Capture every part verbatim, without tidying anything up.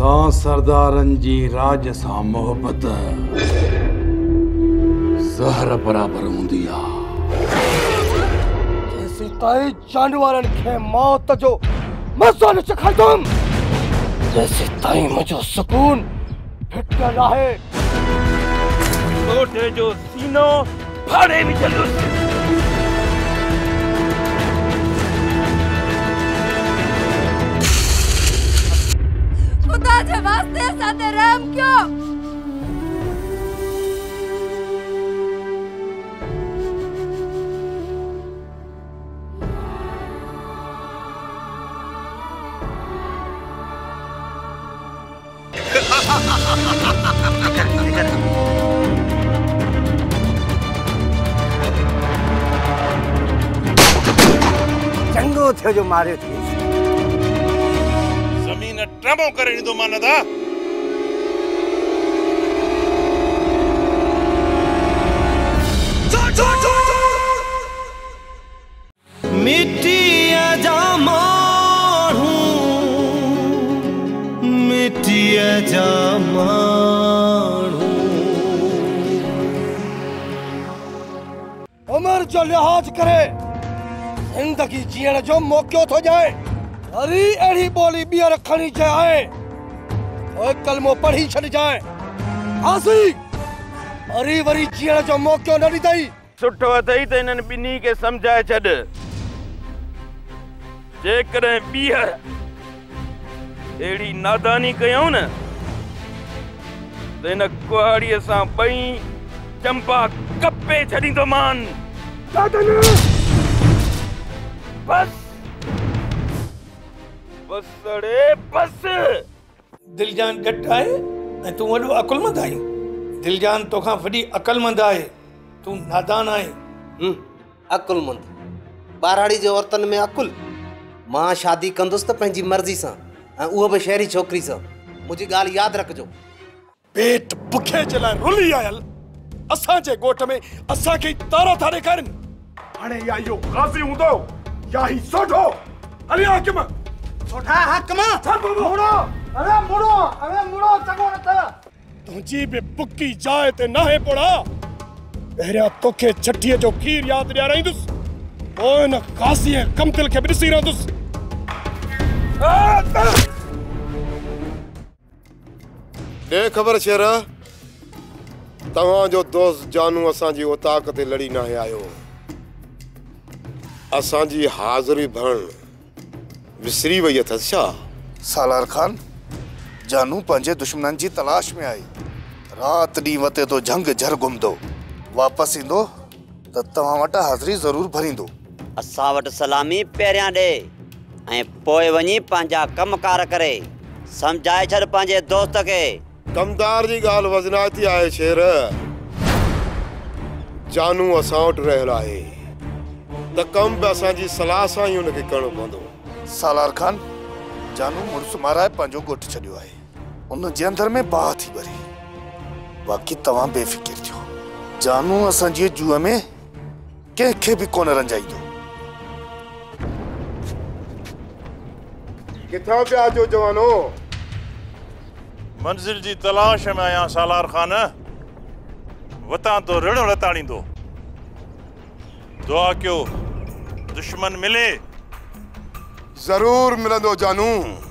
असां सरदारन जी राज सां मोहब्बत ज़हर बराबर हूंदी आहे। जेसीं ताईं जानवरन खे मौत जो मज़ो न चखाइदुम, तेसीं ताईं मुंहिंजो सुकून फिटियल आहे। कोठे जो सीनो फाड़े विझंदुसि। खुदा जे वास्ते असां ते रहम कयो। चंगो थियो जो मारियो थी। जमीन ट्रमो करे ॾींदो मान था। मिट्टिया जा माण्हू, मिट्टिया जा माण्हू। उमर जो लिहाज करे जिंदगी जीअण जो मौक़ो थो जाए। वरी अहिड़ी ॿोली ॿीहर खणी जाए, ओए कलमो पढ़ी छॾिजांइ। आसी वरी वरी जीअण जो मौक़ो न ॾींदई। सुठो अथई त इन्हनि ॿिन्ही खे सम्झाए छॾ। जेकॾहिं ॿीहर अहिड़ी नादानी कयूं न त हिन कुहाड़ीअ सां ॿई चंपा कपे छॾींदोमान। बस बस अड़े बस। दिलजान घट आहे ऐं तूं वॾो अकुलमंद आहीं। दिलजान तोखां वॾी अकुलमंद आहे, तूं नादान आहीं। अकुलमंद ॿारहाड़ी जे औरतन में अकुल। मां शादी कंदुसि त पंहिंजी मर्ज़ी सां, ऐं उहो बि शहरी छोकिरी सां। मुंहिंजी ॻाल्हि यादि रखिजो। पेट बुखे जे लाइ रुली आयल असांजे ॻोठ में असांखे तारा था ॾेखारनि। हाणे या इहो ग़ाज़ी हूंदो या ही सोढो। अरे हाकिम सोढा हाकिम मुड़ो। अरे मुड़ो, अरे मुड़ो चङो न त तुंहिंजी बि बुकी जाइ ते नाहे पोड़ा। पहिरियां तोखे छठीअ जो खीर यादि ॾियाराईंदुसि, पोइ हिन ग़ाज़ी ऐं कमतिल खे बि ॾिसी रहंदुसि। ॾे ख़बर शेर, तव्हांजो दोस्त जानू असांजी उताक ते लड़ी नाहे आयो। असांजी हाज़िरी भरण विसरी वई अथसि छा? सालार खान, जानू पंहिंजे दुश्मननि जी तलाश में आई। रात ॾींहुं वते तो झंग झर घुमंदो। वापसि ईंदो त तव्हां वटि हाज़िरी ज़रूर भरींदो। असां वटि सलामी पहिरियां ॾे ऐं पोइ वञी पंहिंजा कमकार करे। सम्झाए छॾ पंहिंजे दोस्त खे। कमदार जी ॻाल्हि वज़नाइती आहे शेर। जानू असां वटि रहियल आहे त कम बि असांजी सलाह सां ई हुनखे करणो पवंदो। सालार खान, जानू मुड़ुस माराए पंहिंजो ॻोठु छॾियो आहे। उन जे अंदर में बाहि थी भरी। बाक़ी तव्हां बेफ़िक्र थियो। जानू असांजी जूअ में कंहिंखे बि कोन रंजाईंदो। किथां पिया जो जवानो? मंज़िल जी तलाश में आहियां सालार खान। वतां तो ऋण रताड़ींदो। दुआ कयो दुश्मन मिले। ज़रूर मिलंदो जानू।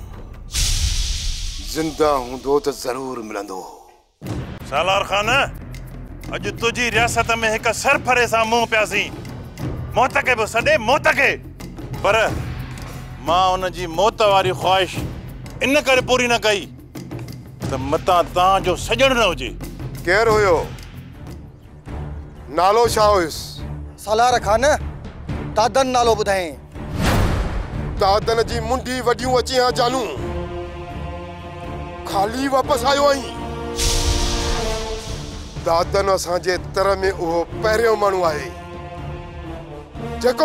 जिंदा हूंदो त ज़रूर मिलंदो। सालार खान, अॼु तुंहिंजी रियासत में हिक सरफरे सां मुंहुं पियासीं। मौत खे बि सॾे मौत खे। पर मां उन जी मौत वारी ख़्वाहिश इन करे पूरी न कई त मतां तव्हांजो सॼण न हुजे। केरु हुयो? नालो छा हुयुसि? सालार खान, दादन नालो ॿुधाएं। दादन जी मुंडी वॾियूं अची हा जानू। खाली वापसि आयो आहीं। दादन असांजे तर में उहो पहिरियों माण्हू आहे जेको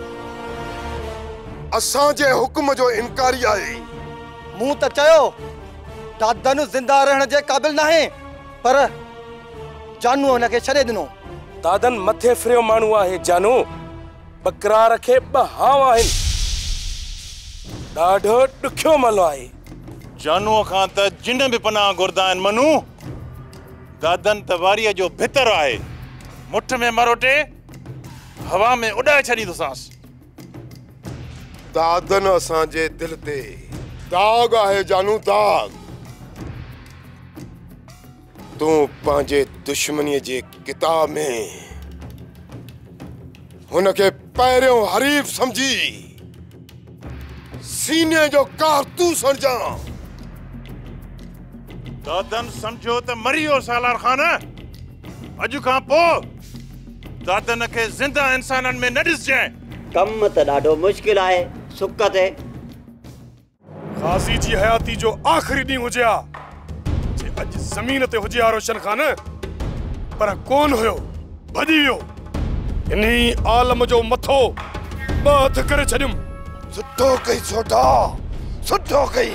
असांजे हुक्म जो इनकारी आहे। मूं त चयो दादन ज़िंदा रहण जे क़ाबिल नाहे, पर जानू हुनखे छॾे ॾिनो। दादन मथे फिरियो माण्हू आहे जानू। बकरार खे ॿ हाव आहिनि। ॾाढो ॾुखियो मलो आहे। जानूअ खां त जिन बि पनाह घुरदा आहिनि मनू दादन त वारीअ जो भितर आहे मुठ में मरोटे हवा में उड़ाए छॾींदोसांसि दादन असांजे दिल ते दाग आहे जानू दाग तूं पंहिंजे दुश्मनीअ जे किताब में हुनखे पहिरियों हरीफ समझी सीने जो कारतूस हणजा दादन समझो त मरी वियो सालार खान अॼु खां पोइ दादन खे ज़िंदा इंसाननि में न ॾिसजांइ कम त ॾाढो मुश्किल आहे सुक ते गाज़ी जी हयाती जो आखिरी ॾींहुं हुजे हा जे अॼु ज़मीन ते हुजे हा रोशन खान पर कोन हुयो भॼी वियो इन्ही आलम जो मथो ॿ हथ करे छॾियुमि सुठो कई सोटा सुठो कई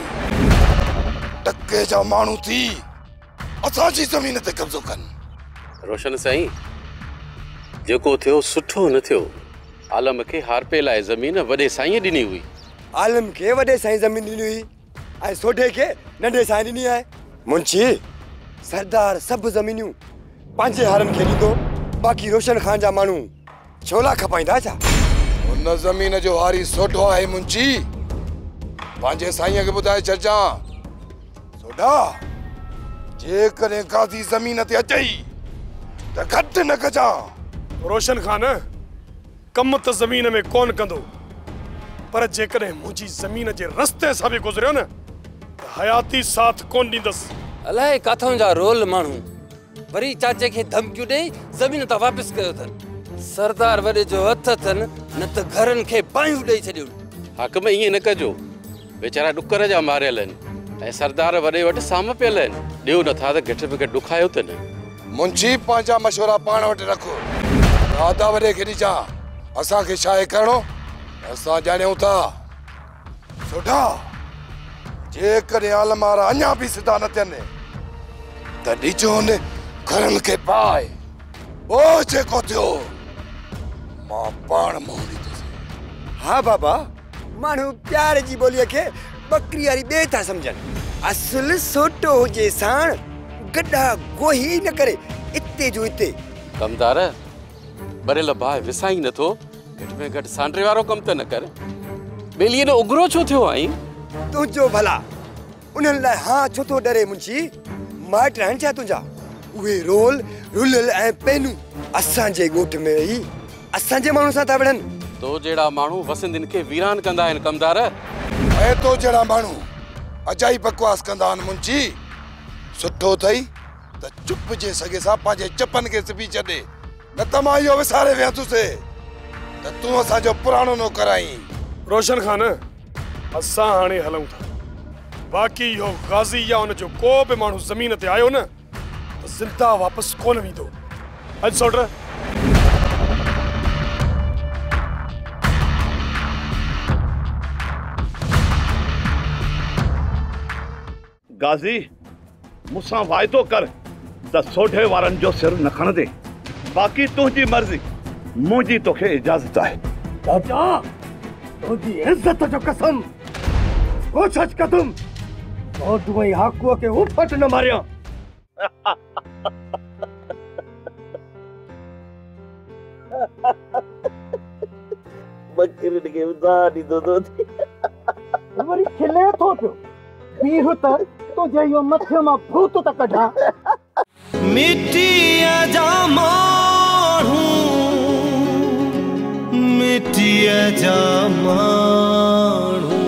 टके जा माण्हू थी असांजी ज़मीन ते कब्ज़ो कनि रोशन साईं जेको थियो सुठो न थियो आलम खे हारपे लाइ ज़मीन वॾे साईं ॾिनी हुई आलम खे वॾे साईं ज़मीन ॾिनी हुई ऐं सोढे खे नंढे साईं ॾिनी आहे मुंशी सरदार सभु ज़मीनियूं पंहिंजे हारनि खे ॾींदो बाक़ी रोशन खान जा माण्हू छोला खपाईंदा छा हुन ज़मीन जो हारी सोढो आहे मुंशी पंहिंजे साईं खे ॿुधाए छॾिजां सोढा जेकॾहिं गाज़ी ज़मीन ते अचई त घटि न कजां रोशन खान कम त ज़मीन में कोन कंदो पर जेकॾहिं मुंहिंजी ज़मीन जे रस्ते सां बि गुज़रियो न त हयाती साथ कोन ॾींदसि अलाए काथों जा रोल माण्हू वरी चाचे खे धमकियूं ॾेई ज़मीन त वापसि कयो अथनि सरदार वॾे जो हथ अथनि न त घरनि खे बाहियूं ॾेई छॾियूं हाकम ईअं न कजो वीचारा ॾुकर जा मारियल आहिनि ऐं सरदार वॾे वटि साम पियल आहिनि ॾियो नथा त घटि में घटि ॾुखायो त न मुंशी पंहिंजा मशवरा पाण वटि रखो दादा वॾे खे ॾिजां असांखे छा आहे करिणो असां ॼाणियूं था सोढा जेकॾहिं आलम वारा अञा बि सिधा न थियनि त ॾिजो न घरनि खे पाए पोइ जेको थियो मां पाण मोड़ींदुसि हा बाबा माण्हू प्यार जी ॿोलीअ खे बकरी वारी ॿिए था सम्झनि असुल सोटो हुजे साण गॾा गोही न करे इते जो इते कमदार बरियल भाउ विसाई नथो घटि में घटि सांडरे वारो कम त न कर ॿेलीअ न उघरो छो थियो आई तुंहिंजो भला उन्हनि लाइ हा छो थो डरे मुंशी माइट आहिनि छा तुंहिंजा उहे रोल रुलियल ऐं पेनू असांजे ॻोठ में ई असांजे माण्हू सां था विढ़नि तो जहिड़ा माण्हू वसिंदिन खे वीरान कंदा आहिनि कमदार ऐं तो जहिड़ा माण्हू अजाई बकवास कंदा आहिनि मुंशी सुठो अथई त चुप जे सघे सां पंहिंजे चपनि खे सिबी छॾे न त मां इहो विसारे वियाथुसि त तूं असांजो पुराणो नौकर आहीं रोशन खान असां हाणे हलूं था बाक़ी इहो गाज़ी या हुनजो को बि माण्हू ज़मीन ते आयो न त ज़िंदा वापसि कोन वेंदो अॼु सोट गाज़ी मुसां वाइदो कर त सोढे वारनि जो सिर न खणंदे बाक़ी तुंहिंजी मर्ज़ी मुंहिंजी तोखे इजाज़त आहे चाचा तुंहिंजी इज़त जो कसम कोशिश कदुम तो दुई हाकुअ खे उफट न मारिया बकरी के उदानी दो दो वरी खिले थो पियो बीह त तुझे यो मथे मां भूत त कढा मिट्टिया जा माण्हू मिट्टिया जा माण्हू